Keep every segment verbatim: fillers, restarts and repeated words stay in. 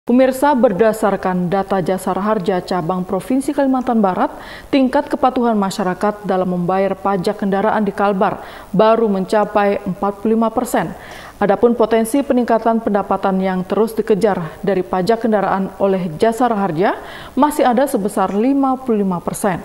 Pemirsa, berdasarkan data Jasara Harja Cabang Provinsi Kalimantan Barat, tingkat kepatuhan masyarakat dalam membayar pajak kendaraan di Kalbar baru mencapai empat puluh lima persen. Adapun potensi peningkatan pendapatan yang terus dikejar dari pajak kendaraan oleh Jasara Harja masih ada sebesar lima puluh lima persen.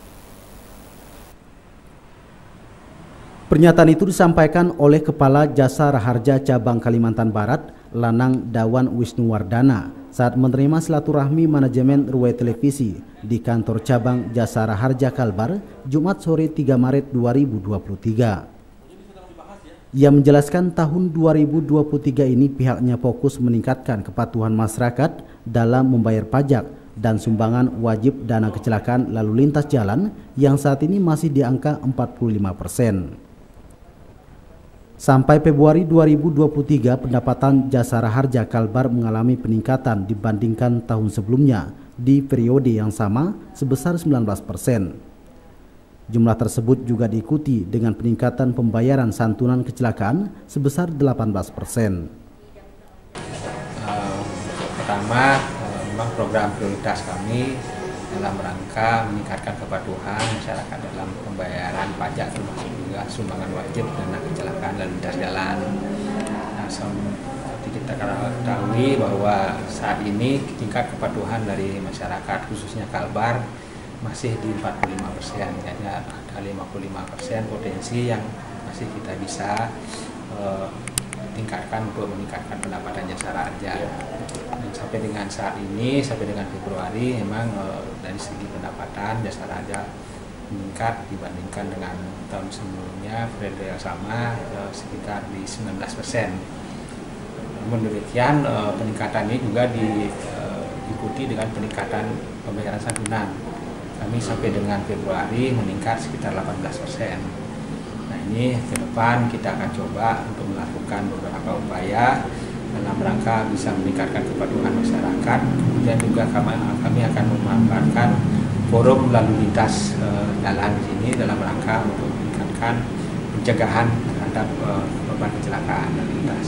Pernyataan itu disampaikan oleh Kepala Jasara Harja Cabang Kalimantan Barat, Lanang Dawan Wisnuwardana, saat menerima silaturahmi manajemen Ruwai Televisi di kantor cabang Jasara Harja Kalbar, Jumat sore tiga Maret dua ribu dua puluh tiga. Ia menjelaskan tahun dua ribu dua puluh tiga ini pihaknya fokus meningkatkan kepatuhan masyarakat dalam membayar pajak dan sumbangan wajib dana kecelakaan lalu lintas jalan yang saat ini masih di angka empat puluh lima persen. Sampai Februari dua ribu dua puluh tiga, pendapatan Jasara Harja Kalbar mengalami peningkatan dibandingkan tahun sebelumnya di periode yang sama sebesar sembilan belas persen. Jumlah tersebut juga diikuti dengan peningkatan pembayaran santunan kecelakaan sebesar delapan belas persen. Uh, pertama, uh, memang program prioritas kami dalam rangka meningkatkan kepatuhan masyarakat dalam pembayaran pajak, termasuk juga sumbangan wajib dana kecelakaan lalu lintas jalan. Nah, seperti kita ketahui bahwa saat ini tingkat kepatuhan dari masyarakat khususnya Kalbar masih di empat puluh lima persen, jadi ada lima puluh lima persen potensi yang masih kita bisa uh, tingkatkan untuk meningkatkan pendapatan Jasara Harja. Dan sampai dengan saat ini, sampai dengan Februari, memang e, dari segi pendapatan Jasara Harja meningkat dibandingkan dengan tahun sebelumnya, periode yang sama e, sekitar di sembilan belas persen. Namun demikian, e, peningkatan ini juga diikuti dengan peningkatan pembayaran santunan. Kami sampai dengan Februari meningkat sekitar delapan belas persen. Nah, ini ke depan kita akan coba untuk melakukan beberapa upaya dalam rangka bisa meningkatkan kepatuhan masyarakat. Kemudian juga kami, kami akan memanfaatkan forum lalu lintas uh, jalan di sini dalam rangka untuk meningkatkan pencegahan terhadap uh, korban kecelakaan lalu lintas.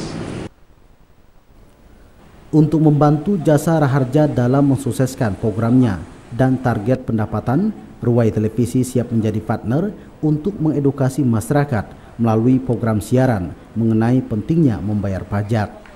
Untuk membantu Jasara Harja dalam mensukseskan programnya dan target pendapatan, Ruwai Televisi siap menjadi partner untuk mengedukasi masyarakat melalui program siaran mengenai pentingnya membayar pajak.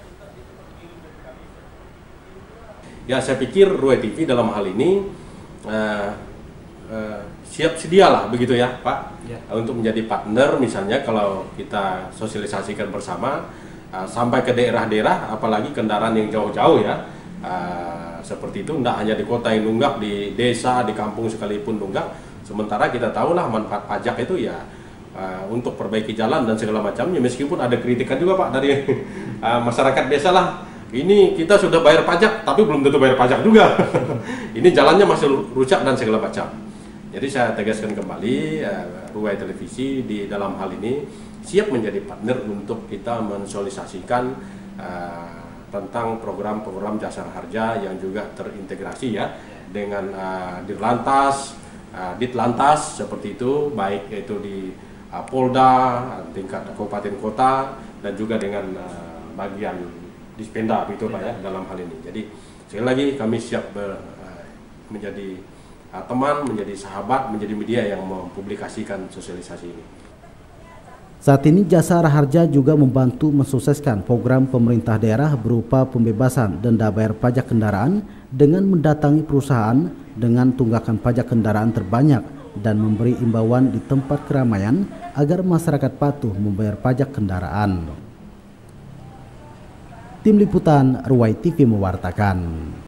Ya, saya pikir Ruwai T V dalam hal ini uh, uh, siap sedialah begitu ya, Pak, ya, untuk menjadi partner. Misalnya kalau kita sosialisasikan bersama uh, sampai ke daerah-daerah, apalagi kendaraan yang jauh-jauh ya, uh, seperti itu, tidak hanya di kota yang nunggak, di desa, di kampung sekalipun nunggak. Sementara kita tahulah manfaat pajak itu ya uh, untuk perbaiki jalan dan segala macamnya. Meskipun ada kritikan juga, Pak, dari uh, masyarakat biasalah. Ini kita sudah bayar pajak, tapi belum tentu bayar pajak juga. Ini jalannya masih rusak dan segala macam. Jadi saya tegaskan kembali, uh, Ruwai Televisi di dalam hal ini siap menjadi partner untuk kita mensosialisasikan uh, tentang program-program Jasara Harja yang juga terintegrasi ya dengan uh, Dirlantas, uh, Ditlantas seperti itu, baik itu di uh, Polda, tingkat kabupaten kota, dan juga dengan uh, bagian Dispenda itu Pak ya dalam hal ini. Jadi sekali lagi kami siap ber, uh, menjadi uh, teman, menjadi sahabat, menjadi media yang mempublikasikan sosialisasi ini. Saat ini Jasara Harja juga membantu mensukseskan program pemerintah daerah berupa pembebasan denda bayar pajak kendaraan dengan mendatangi perusahaan dengan tunggakan pajak kendaraan terbanyak dan memberi imbauan di tempat keramaian agar masyarakat patuh membayar pajak kendaraan. Tim Liputan Ruwai T V mewartakan.